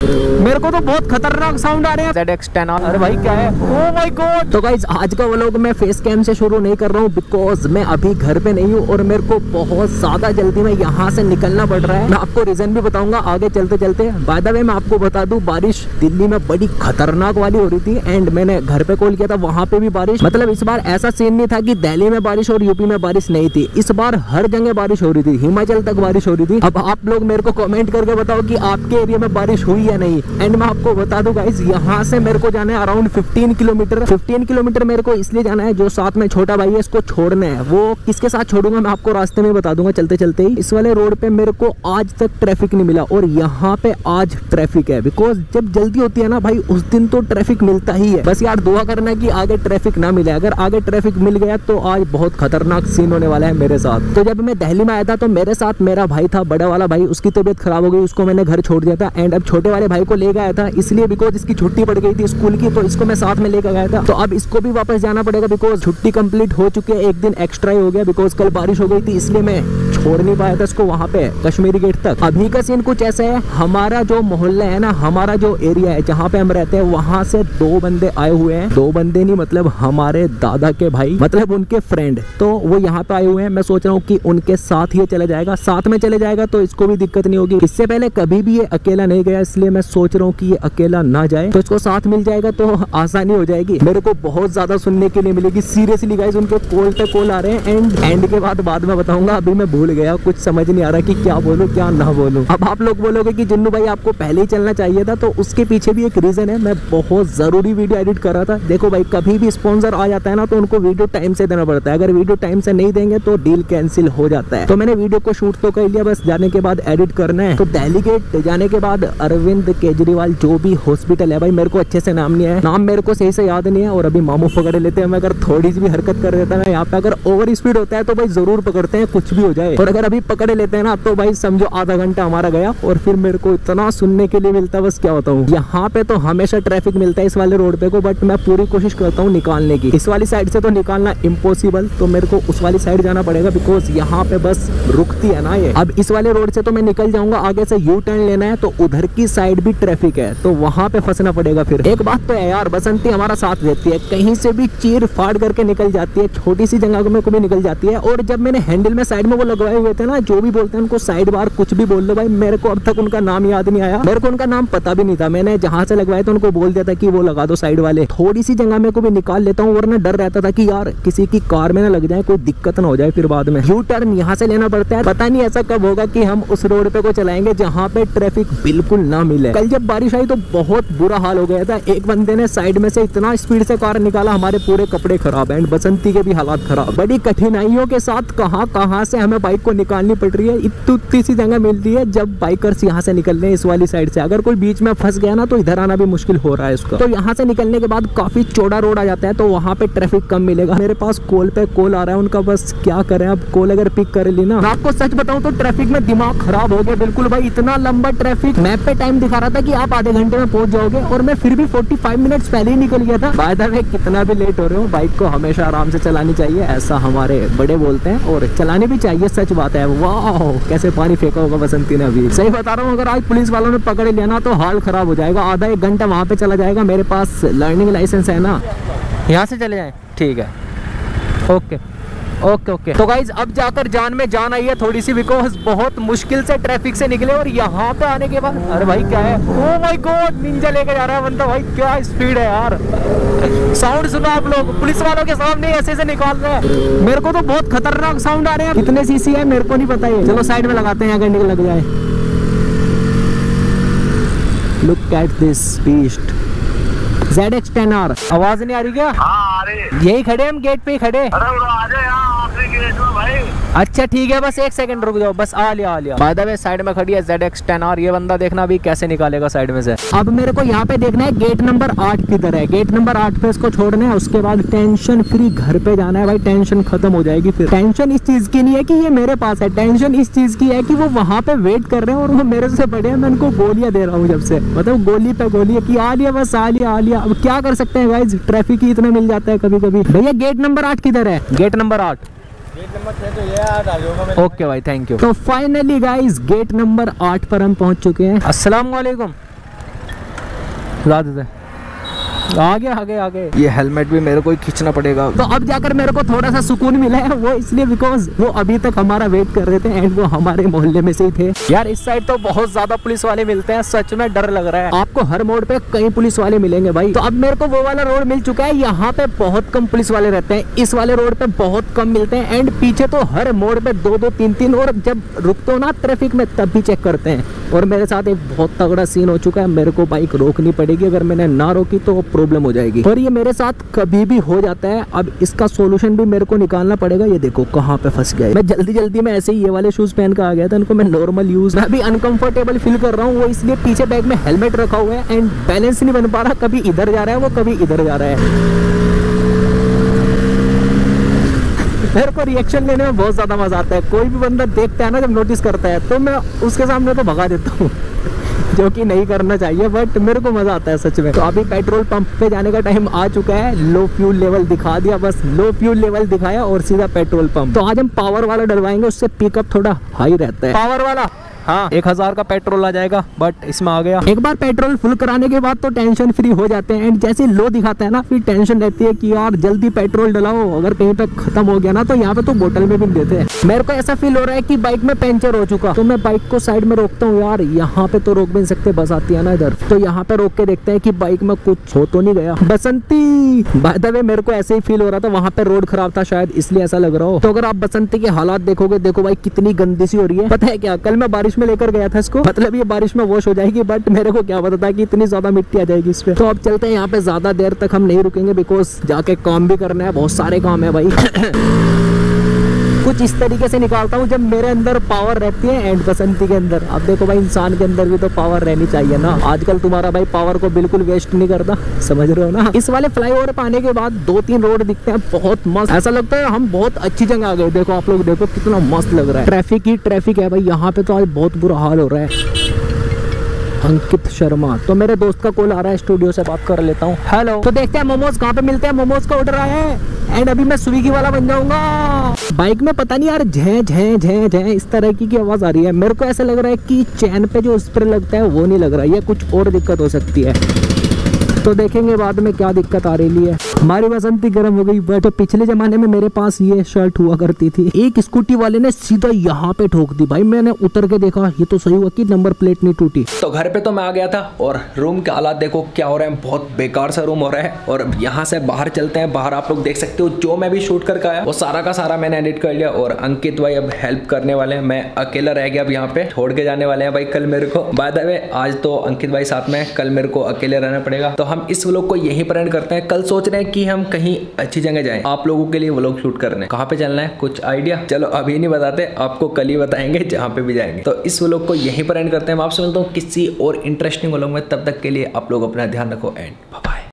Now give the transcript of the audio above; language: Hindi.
मेरे को तो बहुत खतरनाक साउंड आ रहे हैं। ZX10R, अरे भाई क्या है, ओह माय गॉड। तो गाइस आज का व्लॉग मैं फेस कैम से शुरू नहीं कर रहा हूँ बिकॉज मैं अभी घर पे नहीं हूँ और मेरे को बहुत ज्यादा जल्दी में यहाँ से निकलना पड़ रहा है। मैं आपको रीजन भी बताऊंगा आगे चलते चलते। बाय द वे मैं आपको बता दूं, बारिश दिल्ली में बड़ी खतरनाक वाली हो रही थी एंड मैंने घर पे कॉल किया था, वहाँ पे भी बारिश। मतलब इस बार ऐसा सीन नहीं था कि दिल्ली में बारिश और यूपी में बारिश नहीं थी, इस बार हर जगह बारिश हो रही थी, हिमाचल तक बारिश हो रही थी। अब आप लोग मेरे को कमेंट करके बताओ कि आपके एरिया में बारिश हुई या नहीं। एंड मैं आपको बता दूं गाइस, यहाँ से मेरे को जाना है अराउंड 15 किलोमीटर। 15 किलोमीटर मेरे को इसलिए जाना है, जो साथ में छोटा भाई है इसको छोड़ना है। वो किसके साथ छोड़ूंगा मैं आपको रास्ते में बता दूंगा चलते चलते ही। इस वाले रोड पे मेरे को आज तक ट्रैफिक नहीं मिला और यहाँ पे आज ट्रैफिक है बिकॉज जब जल्दी होती है ना भाई उस दिन तो ट्रैफिक मिलता ही है। बस यार दुआ करना कि आगे ट्रैफिक ना मिले, अगर आगे ट्रैफिक मिल गया तो आज बहुत खतरनाक सीन होने वाला है मेरे साथ। तो जब मैं दिल्ली में आया था तो मेरे साथ मेरा भाई था, बड़ा वाला भाई, उसकी तबीयत खराब हो गई, उसको मैंने घर छोड़ दिया था। एंड अब छोटे वाले भाई को लेकर आया था इसलिए बिकॉज इसकी छुट्टी पड़ गई थी स्कूल की, तो इसको मैं साथ में लेकर गया था। तो अब इसको भी वापस जाना पड़ेगा बिकॉज छुट्टी कंप्लीट हो चुकी है, एक दिन एक्स्ट्रा ही हो गया बिकॉज कल बारिश हो गई थी, इसलिए मैं छोड़ नहीं पाया था इसको वहाँ पे कश्मीरी गेट तक। अभी का सीन कुछ ऐसा है, हमारा जो मोहल्ला है ना, हमारा जो एरिया है जहाँ पे हम रहते हैं, वहाँ से 2 बंदे आए हुए हैं। 2 बंदे नहीं मतलब हमारे दादा के भाई, मतलब उनके फ्रेंड, तो वो यहाँ पे आए हुए हैं। मैं सोच रहा हूँ कि उनके साथ ही चले जाएगा, साथ में चले जाएगा तो इसको भी दिक्कत नहीं होगी। इससे पहले कभी भी ये अकेला नहीं गया, इसलिए मैं सोच रहा हूँ कि ये अकेला ना जाए, तो इसको साथ मिल जाएगा तो आसानी हो जाएगी। मेरे को बहुत ज्यादा सुनने के लिए मिलेगी सीरियसली गाइस, उनके कॉल पे कॉल आ रहे हैं। एंड के बाद में बताऊंगा, अभी मैं भूल गया, कुछ समझ नहीं आ रहा कि क्या बोलूं क्या ना बोलूं। अब आप लोग बोलोगे कि जिन्नू भाई आपको पहले ही चलना चाहिए था, तो उसके पीछे भी एक रीजन है, मैं बहुत जरूरी वीडियो एडिट कर रहा था। देखो भाई कभी भी स्पॉन्सर आ जाता है ना तो उनको वीडियो टाइम से देना पड़ता है, अगर वीडियो टाइम से नहीं देंगे तो डील कैंसिल हो जाता है। तो मैंने वीडियो को शूट तो कर लिया, बस जाने के बाद एडिट करना है। तो दिल्ली गेट जाने के बाद अरविंद केजरीवाल जो भी हॉस्पिटल है, भाई मेरे को अच्छे से नाम नहीं है, नाम मेरे को सही से याद नहीं है और अभी मामू पकड़ लेते हैं। मैं अगर थोड़ी सी भी हरकत कर देता है यहाँ पे, अगर ओवर स्पीड होता है तो भाई जरूर पकड़ते हैं, कुछ भी हो जाए। और अगर अभी पकड़ लेते हैं ना तो भाई समझो आधा घंटा हमारा गया और फिर मेरे को इतना सुनने के लिए मिलता है, बस क्या बताऊं। यहाँ पे तो हमेशा ट्रैफिक मिलता है इस वाले रोड पे को, बट मैं पूरी कोशिश करता हूँ निकालने की। इस वाली साइड से तो निकालना इम्पॉसिबल, तो मेरे को उस वाली साइड जाना पड़ेगा बिकॉज यहाँ पे बस रुकती है ना ये। अब इस वाले रोड से तो मैं निकल जाऊंगा, आगे से यू टर्न लेना है तो उधर की साइड भी ट्रैफिक है, तो वहां पे फंसना पड़ेगा। फिर एक बात तो है यार, बसंती हमारा साथ देती है, कहीं से भी चीर फाड़ करके निकल जाती है, छोटी सी जगह में को भी निकल जाती है। और जब मैंने हैंडल में साइड में वो लगवाए हुए थे ना, जो भी बोलते हैं उनको साइड बार कुछ भी बोल दो भाई, मेरे को अब तक उनका नाम याद नहीं आया, मेरे को उनका नाम पता भी नहीं था। मैंने जहां से लगवाए थे उनको बोल दिया था कि वो लगा दो साइड वाले। थोड़ी सी जगह में को भी निकाल लेता हूँ, वरना डर रहता था कि यार किसी की कार में ना लग जाए, कोई दिक्कत ना हो जाए फिर बाद में। यू टर्न यहाँ से लेना पड़ता है, पता नहीं ऐसा कब होगा कि हम उस रोड पे को चलाएंगे जहाँ पे ट्रैफिक बिल्कुल ना मिले। कल जब बारिश आई तो बहुत बुरा हाल हो गया था, एक बंदे ने साइड में से इतना स्पीड से कार निकाला, हमारे पूरे कपड़े खराब हैं, बसंती के भी हालात खराब। बड़ी कठिनाइयों के साथ कहां से हमें बाइक को निकालनी पड़ रही है। इतनी सी जगह मिलती है जब बाइकर्स यहाँ से निकल रहे हैं इस वाली साइड से, अगर कोई बीच में फंस गया ना तो इधर आना भी मुश्किल हो रहा है उसका। तो यहाँ से निकलने के बाद काफी चौड़ा रोड आ जाता है, तो वहाँ पे ट्रैफिक कम मिलेगा। मेरे पास कॉल पे कॉल आ रहा है उनका, बस क्या करें अब, कॉल अगर पिक कर ली ना। मैं आपको सच बताऊं तो ट्रैफिक में दिमाग खराब हो गया बिल्कुल भाई, इतना लंबा ट्रैफिक। मैप पे टाइम दिखा रहा था कि आप आधे घंटे में पहुंच जाओगे और मैं फिर भी 45 मिनट्स पहले ही निकल गया था। बाय द वे कितना भी लेट हो रहे हो, बाइक को हमेशा आराम से चलानी चाहिए, ऐसा हमारे बड़े बोलते हैं, और चलानी भी चाहिए, सच बात है। वाह कैसे पानी फेंका होगा बसंती ने अभी, सही बता रहा हूँ। अगर आज पुलिस वालों ने पकड़ लिया ना तो हाल खराब हो जाएगा, आधा 1 घंटा वहाँ पे चला जाएगा। मेरे पास लर्निंग लाइसेंस है ना, यहाँ से चले जाए, ठीक है, ओके ओके ओके। तो गाइज अब जाकर जान में जान आई है थोड़ी सी, बिकॉज बहुत मुश्किल से ट्रैफिक से निकले और यहाँ पे आने के बाद, अरे भाई क्या है, ओह माय गॉड, निंजा लेके जा रहा है बंदा, भाई क्या स्पीड है यार। साउंड सुनो आप लोग, पुलिस वालों के सामने ऐसे से निकाल रहे हैं, मेरे को तो बहुत खतरनाक साउंड आ रहे हैं। कितने सीसी है मेरे को नहीं पता है, चलो साइड में लगाते हैं अगर निकल लग जाए। Look at this beast ZX10R। आवाज नहीं आ रही क्या? हाँ, आ रही। यही खड़े हम गेट पे ही खड़े। अरे आ जाए आखिरी गेट में भाई। अच्छा ठीक है, बस 1 सेकंड रुक जाओ, बस आ लिया। बाय द वे साइड में खड़ी है ZX10R, ये बंदा देखना अभी कैसे निकालेगा साइड में से। अब मेरे को यहाँ पे देखना है गेट नंबर 8 किधर है, गेट नंबर 8 पे इसको छोड़ना है, उसके बाद टेंशन फ्री घर पे जाना है भाई, टेंशन खत्म हो जाएगी। फिर टेंशन इस चीज की नहीं है कि ये मेरे पास है, टेंशन इस चीज की है कि वो वहाँ पे वेट कर रहे हैं और वो मेरे से बड़े हैं, मैं उनको गोलियां दे रहा हूँ जब से, मतलब गोली पे गोली है कि आ लिया बस आ लिया। अब क्या कर सकते हैं गाइज, ट्रैफिक ही इतना मिल जाता है कभी कभी। भैया गेट नंबर 8 किधर है? गेट नंबर 8 गेट नंबर 6 तो ये आ जाऊंगा। ओके भाई थैंक यू। तो फाइनली गाइज गेट नंबर 8 पर हम पहुंच चुके हैं। अस्सलाम वालेकुम। आगे ये हेलमेट भी मेरे को ही खींचना पड़ेगा। तो अब जाकर मेरे को थोड़ा सा सुकून मिला है, वो इसलिए बिकॉज वो अभी तक हमारा वेट कर रहे थे एंड वो हमारे मोहल्ले में से ही थे। यार इस साइड तो बहुत ज्यादा पुलिस वाले मिलते हैं, सच में डर लग रहा है। आपको हर मोड़ पे कई पुलिस वाले मिलेंगे भाई। तो अब मेरे को वो वाला रोड मिल चुका है, यहाँ पे बहुत कम पुलिस वाले रहते हैं, इस वाले रोड पे बहुत कम मिलते हैं एंड पीछे तो हर मोड़ पे 2-2 3-3 और जब रुकते हो ना ट्रैफिक में तब भी चेक करते हैं। और मेरे साथ एक बहुत तगड़ा सीन हो चुका है, मेरे को बाइक रोकनी पड़ेगी, अगर मैंने ना रोकी तो प्रॉब्लम हो जाएगी। और ये मेरे साथ कभी भी हो जाता है, अब इसका सोल्यूशन भी मेरे को निकालना पड़ेगा। ये देखो कहाँ पे फंस गया। मैं जल्दी में ऐसे ही ये वाले शूज पहन कर आ गया था, इनको मैं नॉर्मल यूज, मैं भी अनकंफर्टेबल फील कर रहा हूँ, वो इसलिए पीछे बैग में हेलमेट रखा हुआ है एंड बैलेंस नहीं बन पा रहा, कभी इधर जा रहा है वो, कभी इधर जा रहा है। मेरे को रिएक्शन लेने में बहुत ज्यादा मजा आता है, कोई भी बंदा देखता है ना जब नोटिस करता है तो मैं उसके सामने तो भगा देता हूँ जो कि नहीं करना चाहिए, बट मेरे को मजा आता है सच में। तो अभी पेट्रोल पंप पे जाने का टाइम आ चुका है, लो फ्यूल लेवल दिखा दिया, बस लो फ्यूल लेवल दिखाया और सीधा पेट्रोल पंप। तो आज हम पावर वाला डलवाएंगे, उससे पिकअप थोड़ा हाई रहता है। पावर वाला हाँ 1000 का पेट्रोल आ जाएगा, बट इसमें आ गया। एक बार पेट्रोल फुल कराने के बाद तो टेंशन फ्री हो जाते हैं एंड जैसे लो दिखाता है ना फिर टेंशन रहती है कि यार जल्दी पेट्रोल डलाओ, अगर कहीं पे खत्म हो गया ना तो यहाँ पे तो बोतल में भी देते हैं। मेरे को ऐसा फील हो रहा है कि बाइक में पंचर हो चुका, तो मैं बाइक को साइड में रोकता हूँ। यार यहाँ पे तो रोक भी नहीं सकते, बस आती है ना इधर, तो यहाँ पे रोक के देखते हैं कि बाइक में कुछ हो तो नहीं गया। बसंती बाय द वे मेरे को ऐसे ही फील हो रहा था, वहाँ पे रोड खराब था शायद इसलिए ऐसा लग रहा हो। तो अगर आप बसंती के हालात देखोगे, देखो भाई कितनी गंदी सी हो रही है। पता है क्या, कल मैं बारिश में लेकर गया था इसको, मतलब ये बारिश में वॉश हो जाएगी, बट मेरे को क्या पता था कि इतनी ज्यादा मिट्टी आ जाएगी इस पे। तो अब चलते हैं, यहाँ पे ज्यादा देर तक हम नहीं रुकेंगे बिकॉज जाके काम भी करना है, बहुत सारे काम है भाई। कुछ इस तरीके से निकालता हूँ जब मेरे अंदर पावर रहती है एंड बसंती के अंदर। अब देखो भाई इंसान के अंदर भी तो पावर रहनी चाहिए ना, आजकल तुम्हारा भाई पावर को बिल्कुल वेस्ट नहीं करता, समझ रहे हो ना। इस वाले फ्लाईओवर पे आने के बाद 2-3 रोड दिखते हैं बहुत मस्त, ऐसा लगता है हम बहुत अच्छी जगह आ गए। देखो आप लोग देखो कितना मस्त लग रहा है, ट्रैफिक ही ट्रैफिक है भाई यहाँ पे, तो आज बहुत बुरा हाल हो रहा है। अंकित शर्मा, तो मेरे दोस्त का कॉल आ रहा है, स्टूडियो से बात कर लेता हूँ। हेलो, तो देखते हैं मोमोज कहाँ पे मिलते हैं, मोमोज का ऑर्डर आया है एंड अभी मैं स्विगी वाला बन जाऊंगा। बाइक में पता नहीं यार झे झे झे झे इस तरह की आवाज आ रही है, मेरे को ऐसा लग रहा है कि चैन पे जो स्प्रे लगता है वो नहीं लग रहा है, कुछ और दिक्कत हो सकती है, तो देखेंगे बाद में क्या दिक्कत आ रही है। हमारी बसंती गर्म हो गई, बट तो पिछले जमाने में मेरे पास ये शर्ट हुआ करती थी, एक स्कूटी वाले ने सीधा यहाँ पे ठोक दी भाई, मैंने उतर के देखा ये तो सही हुआ कि नंबर प्लेट नहीं टूटी। तो घर पे तो मैं आ गया था और रूम के हालात देखो क्या हो रहे हैं, बहुत बेकार सा रूम हो रहा है। और यहाँ से बाहर चलते हैं, बाहर आप लोग देख सकते हो जो मैं भी शूट करके आया वो सारा का सारा मैंने एडिट कर लिया और अंकित भाई अब हेल्प करने वाले हैं, मैं अकेला रह गया अब यहाँ पे, छोड़ के जाने वाले हैं भाई कल मेरे को। बाय द वे आज तो अंकित भाई साथ में, कल मेरे को अकेले रहना पड़ेगा। तो हम इस व्लॉग को यहीं पर एंड करते हैं, कल सोच रहे हैं कि हम कहीं अच्छी जगह जाएं, आप लोगों के लिए व्लॉग शूट करने। कहाँ पे चलना है कुछ आइडिया? चलो अभी नहीं बताते, आपको कल ही बताएंगे जहाँ पे भी जाएंगे। तो इस व्लॉग को यहीं पर एंड करते हैं, मैं आपसे मिलता हूँ किसी और इंटरेस्टिंग व्लॉग में, तब तक के लिए आप लोग अपना ध्यान रखो एंड